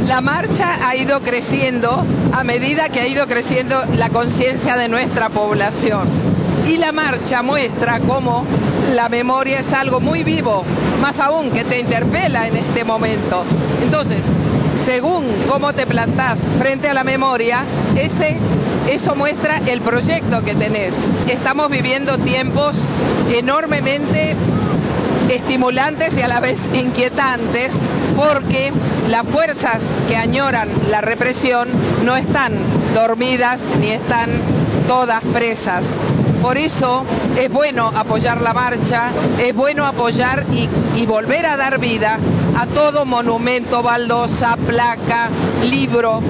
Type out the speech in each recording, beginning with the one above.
La marcha ha ido creciendo a medida que ha ido creciendo la conciencia de nuestra población. Y la marcha muestra cómo la memoria es algo muy vivo, más aún que te interpela en este momento. Entonces, según cómo te plantás frente a la memoria, eso muestra el proyecto que tenés. Estamos viviendo tiempos enormemente estimulantes y a la vez inquietantes, porque las fuerzas que añoran la represión no están dormidas ni están todas presas. Por eso es bueno apoyar la marcha, es bueno apoyar y volver a dar vida a todo monumento, baldosa, placa, libro.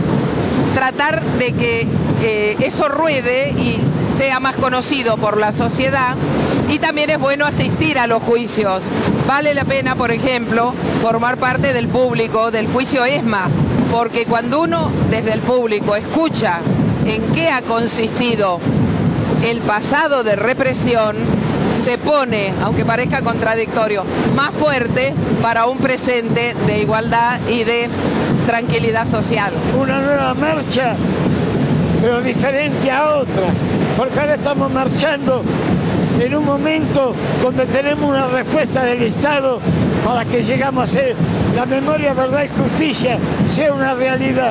Tratar de que eso ruede y sea más conocido por la sociedad, y también es bueno asistir a los juicios. Vale la pena, por ejemplo, formar parte del público del juicio ESMA, porque cuando uno desde el público escucha en qué ha consistido el pasado de represión, se pone, aunque parezca contradictorio, más fuerte para un presente de igualdad y de tranquilidad social. Una nueva marcha, pero diferente a otra, porque ahora estamos marchando en un momento donde tenemos una respuesta del Estado para que llegamos a ser la memoria, verdad y justicia sea una realidad.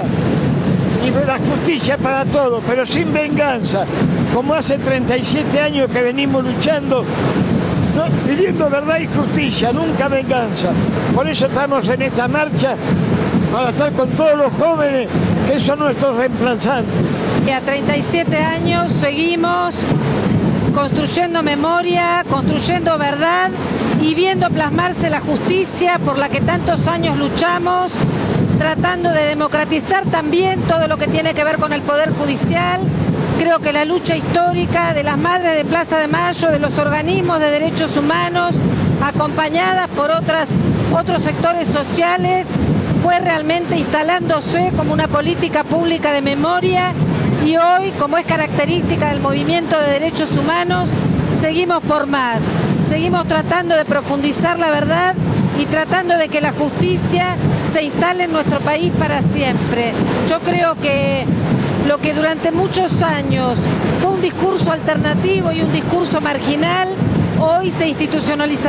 Y la justicia para todos, pero sin venganza, como hace 37 años que venimos luchando, ¿no? Pidiendo verdad y justicia, nunca venganza. Por eso estamos en esta marcha, para estar con todos los jóvenes que son nuestros reemplazantes. Y a 37 años seguimos construyendo memoria, construyendo verdad y viendo plasmarse la justicia por la que tantos años luchamos, tratando de democratizar también todo lo que tiene que ver con el Poder Judicial. Creo que la lucha histórica de las madres de Plaza de Mayo, de los organismos de derechos humanos, acompañadas por otros sectores sociales, fue realmente instalándose como una política pública de memoria, y hoy, como es característica del movimiento de derechos humanos, seguimos por más. Seguimos tratando de profundizar la verdad y tratando de que la justicia se instale en nuestro país para siempre. Yo creo que lo que durante muchos años fue un discurso alternativo y un discurso marginal, hoy se institucionalizó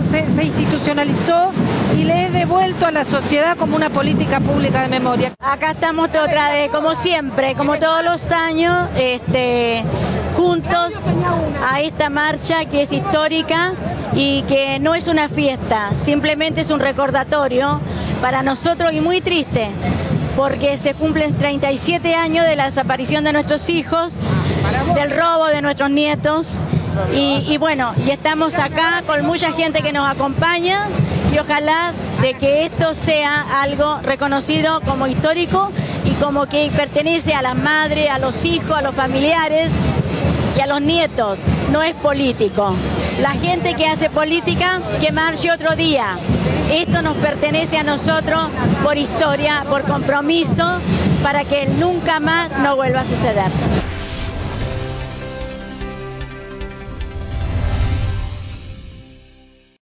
y le he devuelto a la sociedad como una política pública de memoria. Acá estamos otra vez, como siempre, como todos los años, juntos a esta marcha que es histórica y que no es una fiesta, simplemente es un recordatorio para nosotros y muy triste, porque se cumplen 37 años de la desaparición de nuestros hijos, del robo de nuestros nietos, y bueno, y estamos acá con mucha gente que nos acompaña, y ojalá de que esto sea algo reconocido como histórico y como que pertenece a las madres, a los hijos, a los familiares y a los nietos. No es político. La gente que hace política, que marche otro día. Esto nos pertenece a nosotros por historia, por compromiso, para que nunca más no vuelva a suceder.